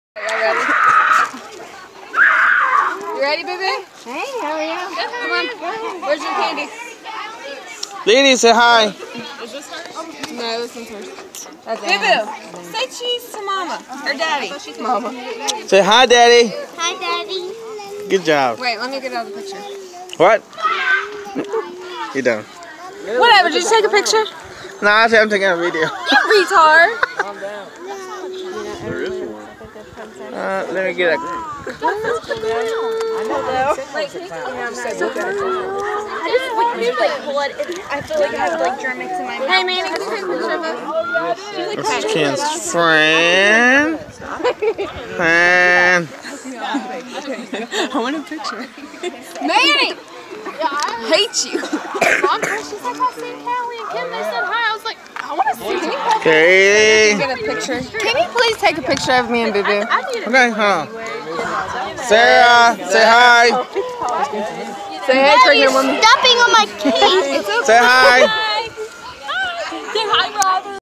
You ready, baby? Hey, how are you? Come on. Where's your candy? Lady, say hi. Is this hers? No, this one's hers. That's Boo, say cheese to Mama or Daddy. Mama. Say hi, Daddy. Hi, Daddy. Good job. Wait, let me get out of the picture. What? You done. Whatever, did you take a picture? Nah, I said I'm taking a video. You retard. Let me get a... Wait, can you take a I feel like I have like Germans in my mouth. Hey, Manny, can you take a picture of us? This is Ken's friend. And... I want a picture. Manny! I hate you. Mom, she's like, I seen Callie and Kim. They said hi. I was like, I want to see you. Okay. Get a picture. Can you please take a picture of me and Boo Boo? Okay, huh? Sarah, say hi. Say hey, pregnant woman. Stepping on my cake. Say hi.